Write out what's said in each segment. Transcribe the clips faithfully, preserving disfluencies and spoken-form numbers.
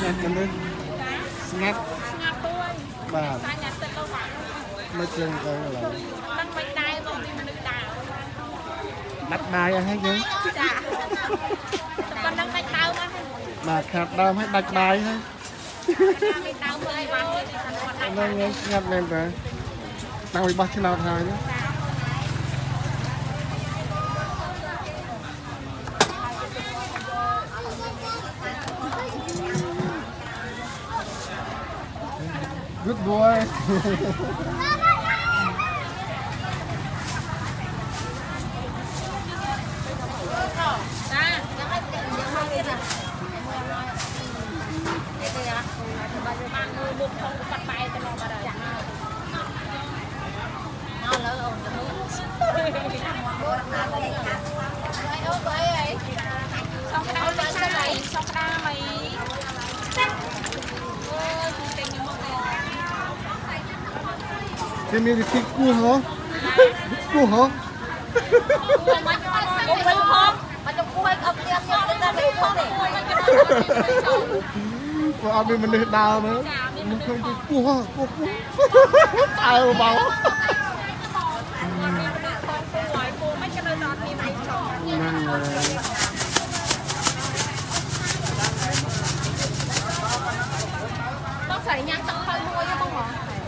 mình ngắt bà mấy chân coi là đặt đai hay chứ bà khát đau hay đặt đai hay nó ngắt lên rồi đang bị bắt cái nào thôi nữa good boy. Thế mình thì cua hả? Cua hả? Cua ăn đi mình đi đào nữa. Mình không đi cua, cua cua. Ai mà bảo. Năng rồi. Bác phải nhắn tặng hơi mua chứ không hả?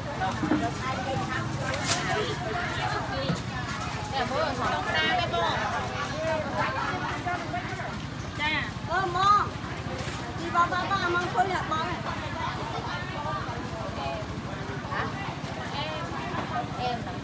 Ơ mò đi vào vào vào mang khối nhặt mò này em em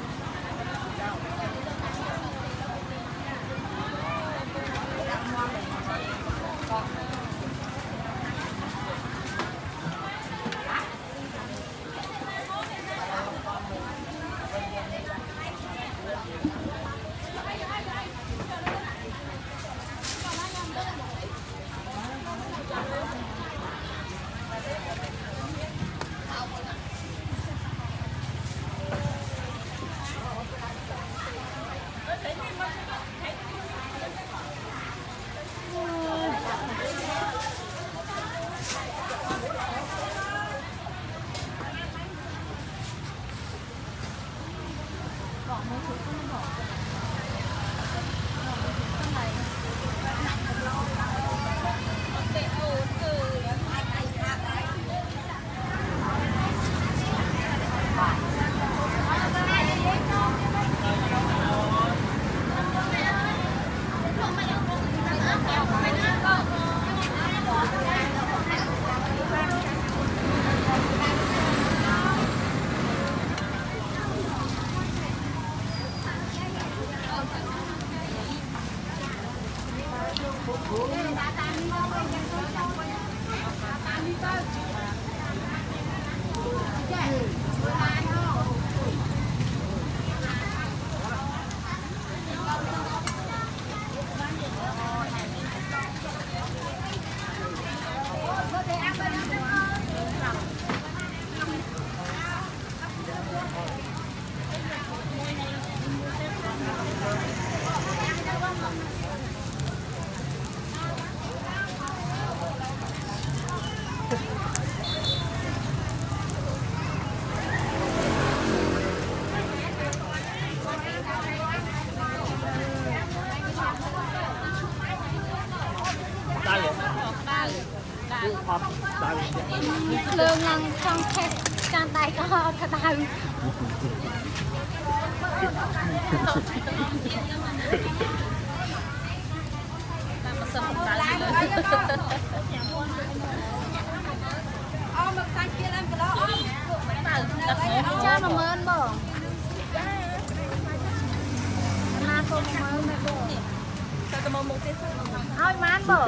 lương ngang trong thép can tay có thật đau cha mà mơn bò na cô mơn mẹ bò ôi mán bò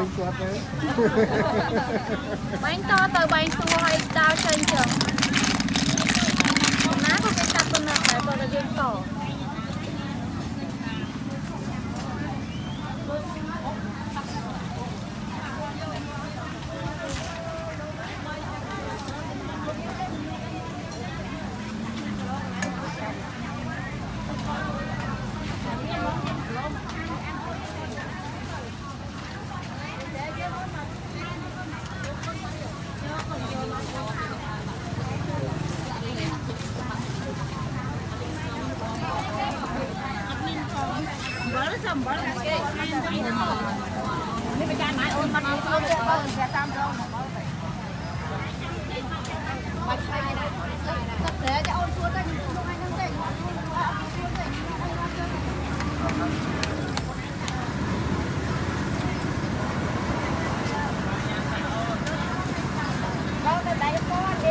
bánh to từ bánh xua hay đau chân chừng má có cái cặp con nợ này bò là viên tổ bữa nó xong bữa là cái này bây giờ mãi ôn mà nó ôn ôn sẽ tam đâu mà để cho ôn xuống đây không ai nâng dậy đâu đây đây con đi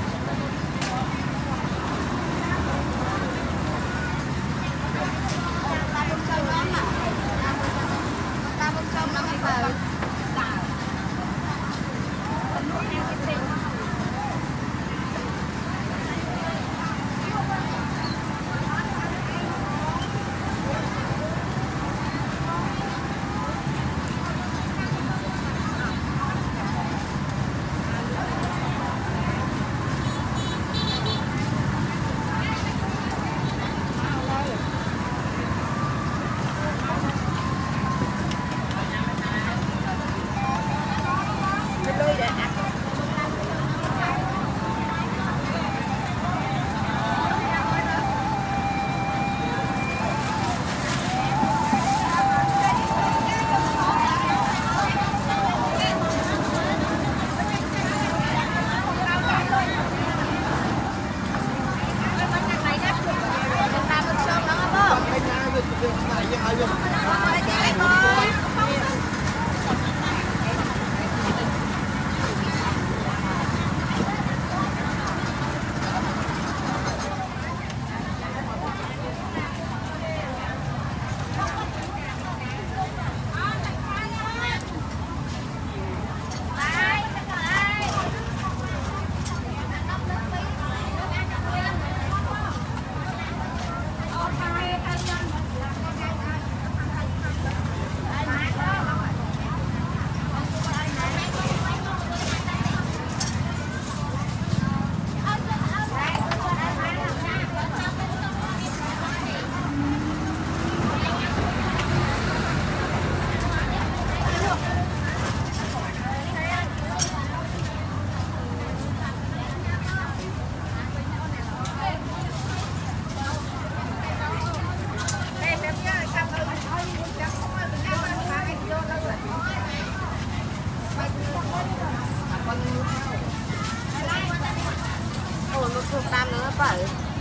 tam nữa phải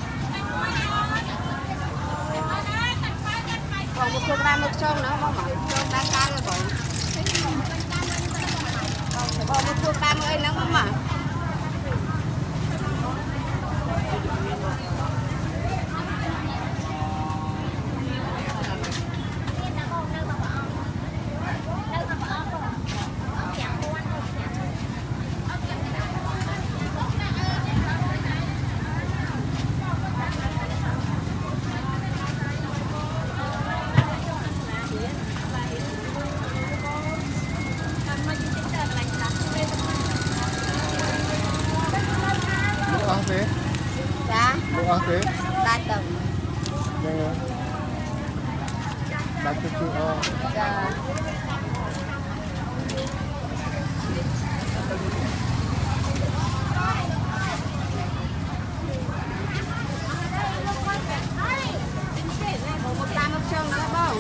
còn một kg nước sông nữa không phải sông đang cay rồi còn còn một kg ấy nữa không mà thế? Dạ. Độ ăn thế? Ba tầng. Vâng. Ba chục triệu o. Dạ. Một tam một chân nữa bông.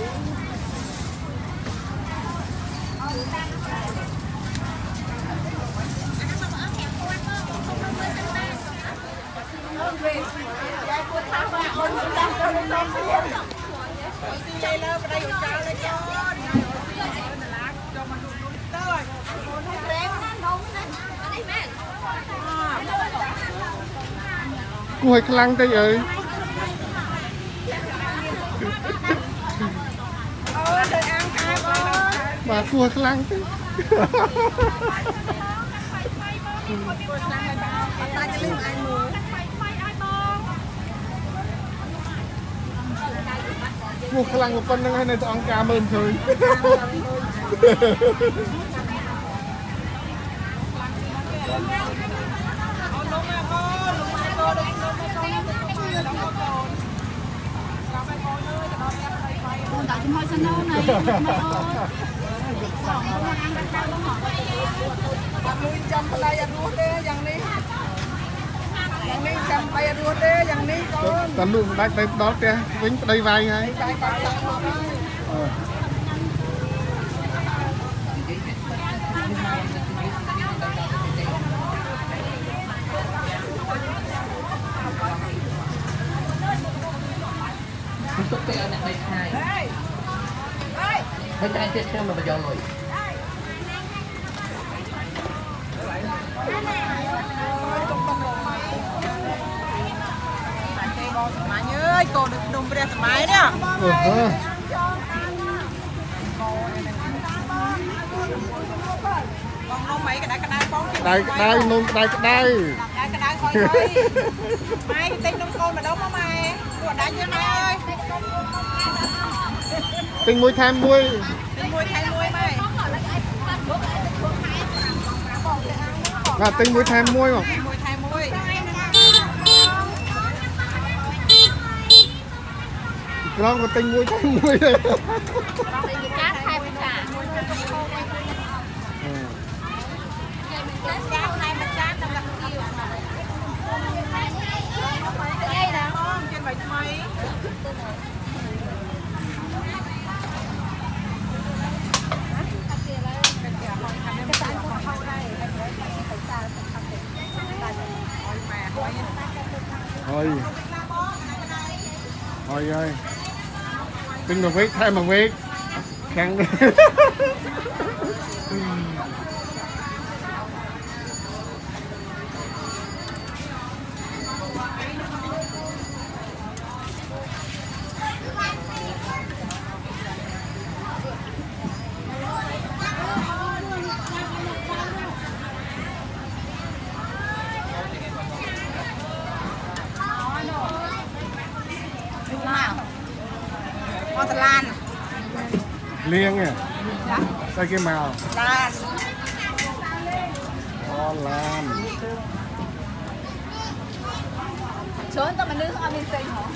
Cô hơi khăn đây ơi. Bà cô hơi khăn thế. Cô khăn một con này này ăn cam ơn thôi. Con tạo chim hôi xanh nâu này, mẹ ơi. Nuôi trăm bay ăn ruột đấy, yang ní, yang ní trăm bay ăn ruột đấy, yang ní con. Tao luôn đánh đây đó kìa, vĩnh đây vai ngay. Đây đây Ờ. Untuk ke anak baik hai. Hai trai chết xem mà bây giờ rồi. Mà nhớ cô được đùng bia thoải mái đó. Ừ. Con nông mấy cái đá cái đá con kia. Đây đây nôn đây đây. Đá cái đá coi coi. Mai cái tinh nông con mà đâu mà mày. Cô đá như mày ơi. Tinh muối thêm muối. Tinh muối thay muối mày. Là tinh muối thêm muối không? Tinh muối thay muối. Con có tinh muối thêm muối đây. Thôi thôi ơi tinh mà viết thêm mà viết khăn Hoa lan liêng à đây cái màu lan Hoa lan Trốn tao mà nữ không ăn bên tình hả?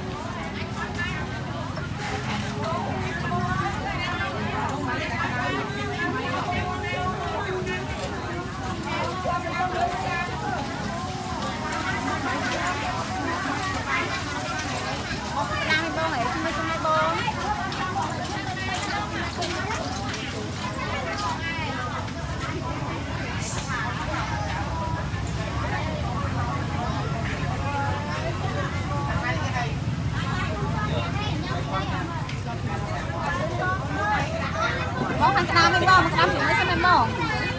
Món hành sao bên bò, hành chúng mới xem bên bò.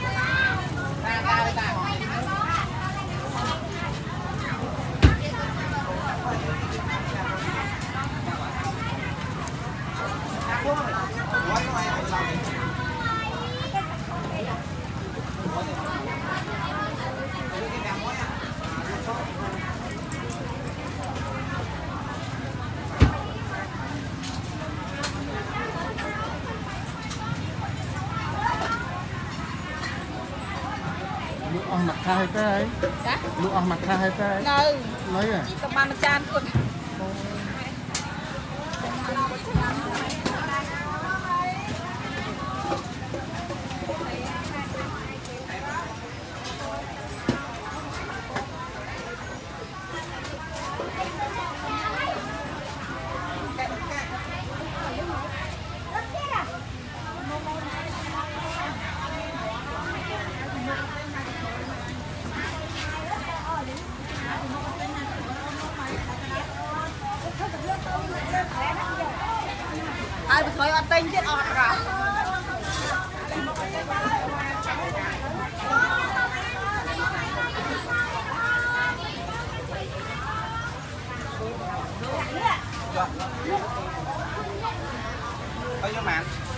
Lụa mặt khai cái lụa mặt khai cái Ừ lấy à tao ba mươi chan luôn. Ai bị thôi ăn tinh chết ọt rồi. Bao nhiêu bạn?